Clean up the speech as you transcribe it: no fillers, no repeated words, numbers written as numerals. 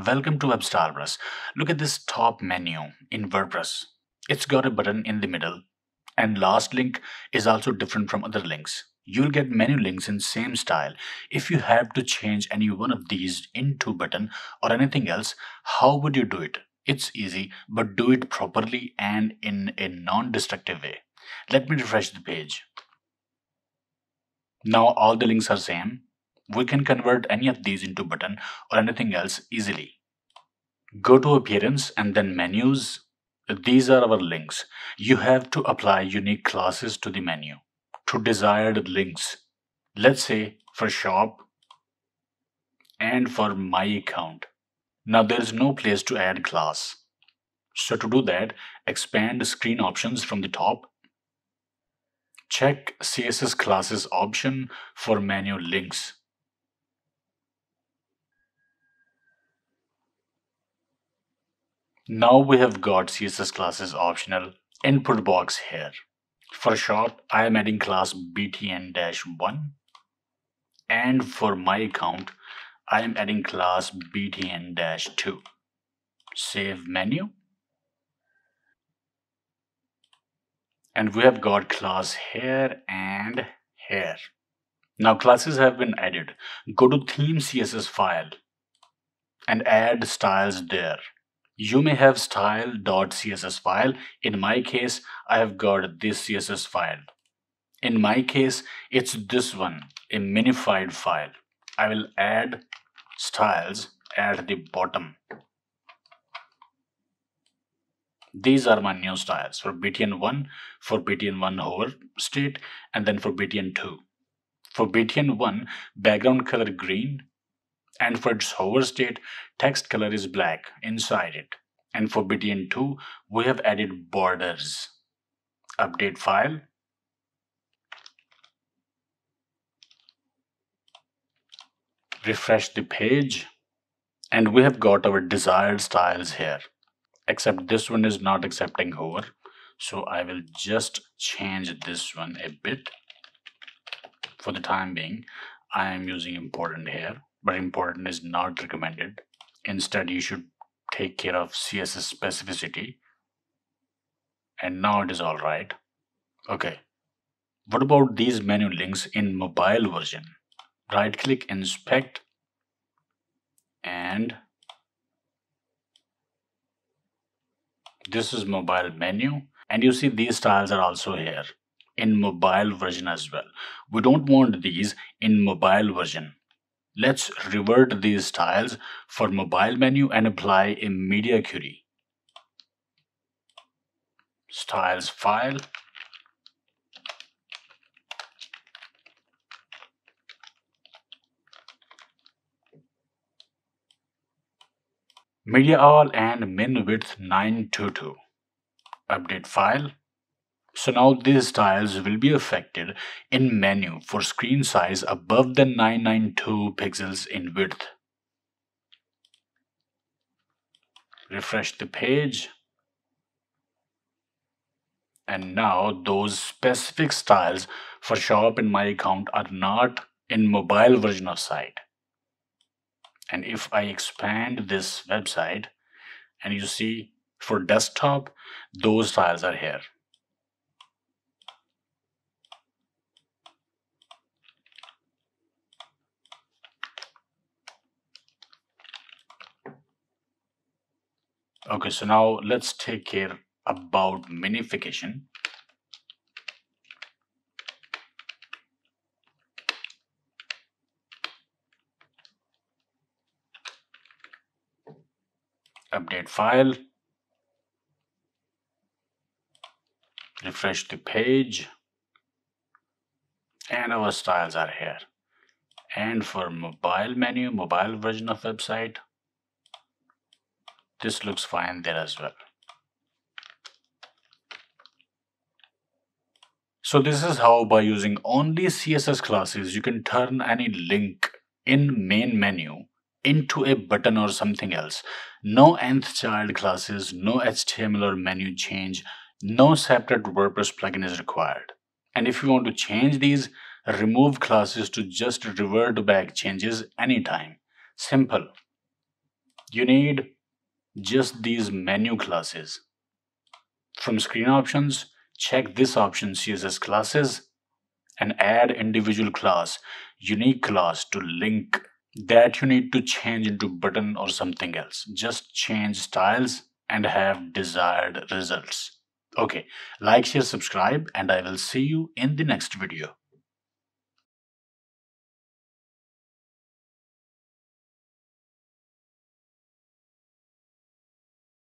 Welcome to WebStarburst. Look at this top menu in WordPress. It's got a button in the middle, and last link is also different from other links. You'll get menu links in same style. If you have to change any one of these into button or anything else, how would you do it? It's easy, but do it properly and in a non-destructive way. Let me refresh the page. Now all the links are same. We can convert any of these into button or anything else easily. Go to appearance and then menus. These are our links. You have to apply unique classes to the menu to desired links. Let's say for shop and for my account. Now there is no place to add class. So to do that, expand screen options from the top. Check CSS classes option for menu links. Now we have got CSS classes optional input box here. For shop, I am adding class btn-1, and for my account, I am adding class btn-2. Save menu. And we have got class here and here. Now classes have been added. Go to theme CSS file and add styles there. You may have style.css file. In my case, I have got this CSS file. In my case, it's this one, a minified file. I will add styles at the bottom. These are my new styles for btn1, for btn1 hover state, and then for btn2. For btn1, background color green, and for its hover state, text color is black inside it. And for btn2, we have added borders. Update file. Refresh the page, and we have got our desired styles here. Except this one is not accepting hover, so I will just change this one a bit. For the time being, I am using important here, but important is not recommended. Instead, you should take care of CSS specificity, and now it is all right. Okay, what about these menu links in mobile version? Right click, inspect, and this is mobile menu, and you see these styles are also here in mobile version as well. We don't want these in mobile version. Let's revert these styles for mobile menu and apply a media query. Styles file. Media all and min width 922. Update file. So now these styles will be affected in menu for screen size above the 992 pixels in width. Refresh the page. And now those specific styles for shop in my account are not in mobile version of site. And if I expand this website, and you see for desktop, those styles are here. Okay, so now let's take care about minification. Update file. Refresh the page. And our styles are here. And for mobile menu, mobile version of website, this looks fine there as well. So this is how, by using only CSS classes, you can turn any link in main menu into a button or something else. No nth child classes, no HTML or menu change, no separate WordPress plugin is required. And if you want to change these, remove classes to just revert back changes anytime. Simple. You need just these menu classes. From screen options, check this option CSS classes and add individual class, unique class to link that you need to change into button or something else. Just change styles and have desired results. Okay, like, share, subscribe, and I will see you in the next video.